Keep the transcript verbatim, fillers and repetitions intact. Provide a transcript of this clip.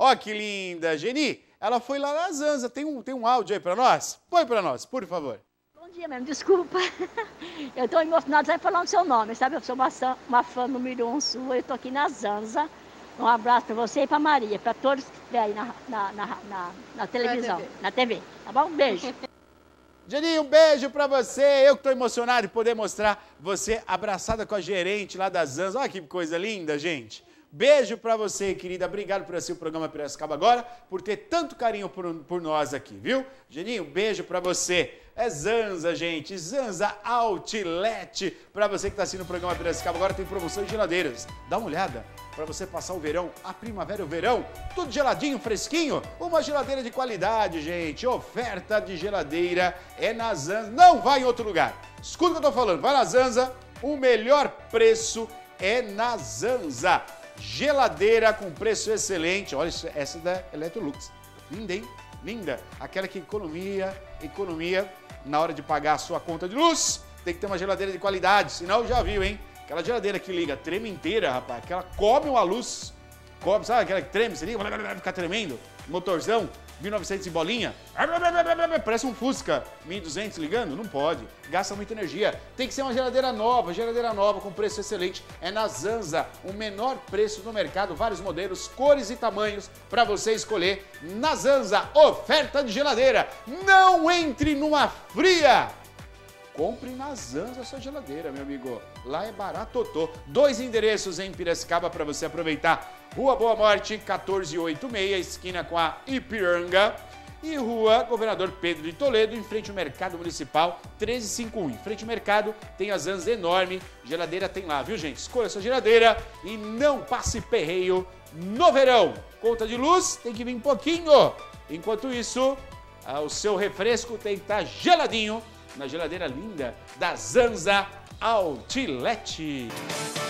Ó que linda, Geni. Ela foi lá na Zanza. Tem um, tem um áudio aí pra nós? Põe pra nós, por favor. Bom dia mesmo, desculpa. Eu tô emocionada só falando o seu nome, sabe? Eu sou uma, uma fã número um sua, eu tô aqui na Zanza. Um abraço pra você e pra Maria, pra todos que estiverem aí na, na, na, na, na televisão, na T V, tá bom? Um beijo. Geni, um beijo pra você. Eu que tô emocionado de poder mostrar você abraçada com a gerente lá da Zanza. Olha que coisa linda, gente. Beijo pra você, querida. Obrigado por assistir o programa Piracicaba Agora, por ter tanto carinho por, por nós aqui, viu? Geninho, um beijo pra você. É Zanza, gente. Zanza Outlet. Pra você que tá assistindo o programa Piracicaba Agora, tem promoção de geladeiras. Dá uma olhada. Pra você passar o verão, a primavera e o verão, tudo geladinho, fresquinho. Uma geladeira de qualidade, gente. Oferta de geladeira é na Zanza. Não vai em outro lugar. Escuta o que eu tô falando. Vai na Zanza. O melhor preço é na Zanza. Geladeira com preço excelente. Olha, essa da Electrolux. Linda, hein? Linda. Aquela que economia, economia na hora de pagar a sua conta de luz. Tem que ter uma geladeira de qualidade, senão já viu, hein? Aquela geladeira que liga, treme inteira, rapaz. Aquela come uma luz. Come, sabe aquela que treme? Você liga, vai ficar tremendo. Motorzão, mil e novecentos e bolinha. Parece um Fusca mil e duzentos ligando. Não pode. Gasta muita energia. Tem que ser uma geladeira nova. Geladeira nova com preço excelente. É na Zanza. O menor preço do mercado. Vários modelos, cores e tamanhos para você escolher. Na Zanza, oferta de geladeira. Não entre numa fria. Compre na Zanza a sua geladeira, meu amigo. Lá é baratotô. Dois endereços em Piracicaba para você aproveitar. Rua Boa Morte, quatorze oitenta e seis, esquina com a Ipiranga. E Rua Governador Pedro de Toledo, em frente ao Mercado Municipal, treze cinquenta e um. Em frente ao mercado tem a Zanza enorme. Geladeira tem lá, viu, gente? Escolha a sua geladeira e não passe perreio no verão. Conta de luz tem que vir um pouquinho. Enquanto isso, o seu refresco tem que estar geladinho na geladeira linda da Zanza Outlet.